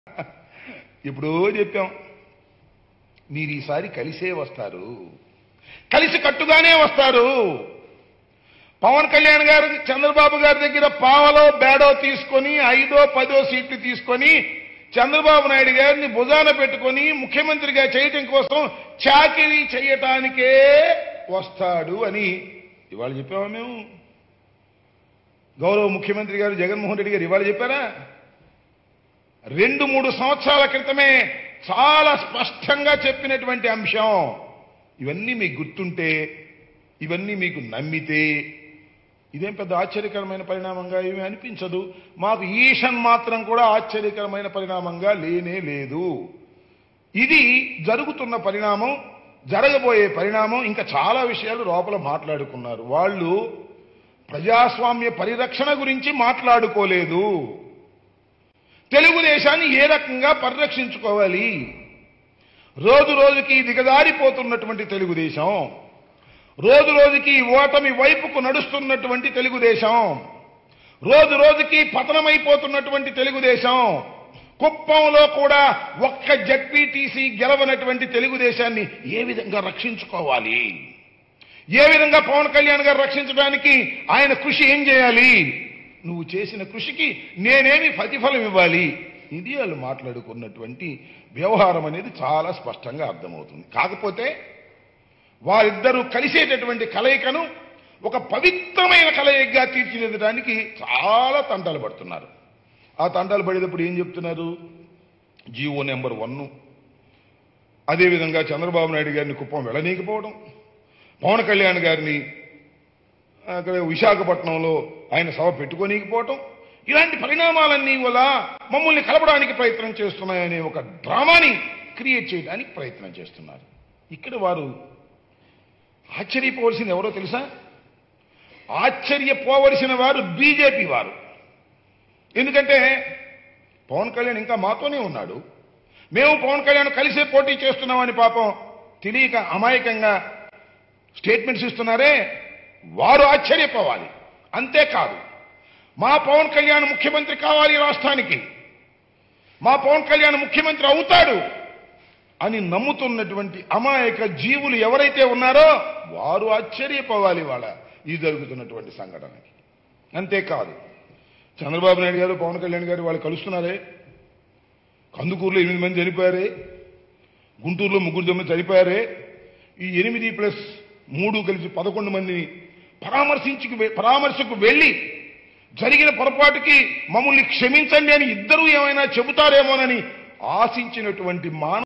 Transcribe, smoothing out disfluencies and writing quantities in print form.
ఇప్పుడు చెప్పాం, మీరు ఈసారి కలిసే వస్తారు, కలిసి కట్టుగానే వస్తారు. పవన్ కళ్యాణ్ గారు చంద్రబాబు గారి దగ్గర పావలో బేడో తీసుకొని 5ో 10ో సీట్లు తీసుకొని చంద్రబాబు నాయుడు గారిని భుజాన పెట్టుకొని ముఖ్యమంత్రిగా చేయటం కోసం చాకిరీ చేయటానికే వస్తాడు అని ఇవాళ చెప్పామా మేము? గౌరవ ముఖ్యమంత్రి గారు జగన్మోహన్ రెడ్డి గారు ఇవాళ చెప్పారా? 2-3 సంవత్సరాల క్రితమే చాలా స్పష్టంగా చెప్పినటువంటి అంశం. ఇవన్నీ మీకు గుర్తుంటే, ఇవన్నీ మీకు నమ్మితే ఇదేం పెద్ద ఆశ్చర్యకరమైన పరిణామంగా ఏమీ అనిపించదు. మాకు ఈషన్ మాత్రం కూడా ఆశ్చర్యకరమైన పరిణామంగా లేనే లేదు. ఇది జరుగుతున్న పరిణామం, జరగబోయే పరిణామం. ఇంకా చాలా విషయాలు లోపల మాట్లాడుకున్నారు. వాళ్ళు ప్రజాస్వామ్య పరిరక్షణ గురించి మాట్లాడుకోలేదు. తెలుగుదేశాన్ని ఏ రకంగా పరిరక్షించుకోవాలి, రోజు రోజుకి దిగజారిపోతున్నటువంటి తెలుగుదేశం, రోజు రోజుకి ఓటమి వైపుకు నడుస్తున్నటువంటి తెలుగుదేశం, రోజు రోజుకి పతనమైపోతున్నటువంటి తెలుగుదేశం, కుప్పంలో కూడా ఒక్క జడ్పీటీసీ గెలవనటువంటి తెలుగుదేశాన్ని ఏ విధంగా రక్షించుకోవాలి, ఏ విధంగా పవన్ కళ్యాణ్ గారు రక్షించడానికి ఆయన కృషి ఏం చేయాలి, నువ్వు చేసిన కృషికి నేనేమి ప్రతిఫలం ఇవ్వాలి, ఇది వాళ్ళు మాట్లాడుకున్నటువంటి వ్యవహారం అనేది చాలా స్పష్టంగా అర్థమవుతుంది. కాకపోతే వారిద్దరూ కలిసేటటువంటి కలయికను ఒక పవిత్రమైన కలయికగా తీర్చిదిద్దడానికి చాలా తంటాలు పడుతున్నారు. ఆ తంటాలు పడేటప్పుడు ఏం చెప్తున్నారు? జీవో నెంబర్ 1, అదేవిధంగా చంద్రబాబు నాయుడు గారిని కుప్పం వెళ్ళనీకపోవడం, పవన్ కళ్యాణ్ గారిని అక్కడ విశాఖపట్నంలో ఆయన సభ పెట్టుకోనీకపోవటం, ఇలాంటి పరిణామాలన్నీ వల్ల మమ్మల్ని కలపడానికి ప్రయత్నం చేస్తున్నాయనే ఒక డ్రామాని క్రియేట్ చేయడానికి ప్రయత్నం చేస్తున్నారు. ఇక్కడ వారు ఆశ్చర్యపోవలసింది ఎవరో తెలుసా? ఆశ్చర్యపోవలసిన వారు బీజేపీ వారు. ఎందుకంటే పవన్ కళ్యాణ్ ఇంకా మాతోనే ఉన్నాడు, మేము పవన్ కళ్యాణ్ కలిసే పోటీ చేస్తున్నామని పాపం తెలియక అమాయకంగా స్టేట్మెంట్స్ ఇస్తున్నారే, వారు ఆశ్చర్యపోవాలి. అంతేకాదు, మా పవన్ కళ్యాణ్ ముఖ్యమంత్రి కావాలి రాష్ట్రానికి, మా పవన్ కళ్యాణ్ ముఖ్యమంత్రి అవుతాడు అని నమ్ముతున్నటువంటి అమాయక జీవులు ఎవరైతే ఉన్నారో వారు ఆశ్చర్యపోవాలి వాళ్ళ ఈ జరుగుతున్నటువంటి సంఘటనకి. అంతేకాదు, చంద్రబాబు నాయుడు గారు పవన్ కళ్యాణ్ గారు వాళ్ళు కలుస్తున్నారే, కందుకూరులో 8 మంది చనిపోయారే, గుంటూరులో 3 చనిపోయారే, ఈ 8+3 కలిసి 11 మందిని పరామర్శకు వెళ్ళి జరిగిన పొరపాటుకి మమ్మల్ని క్షమించండి అని ఇద్దరూ ఏమైనా చెబుతారేమోనని ఆశించినటువంటి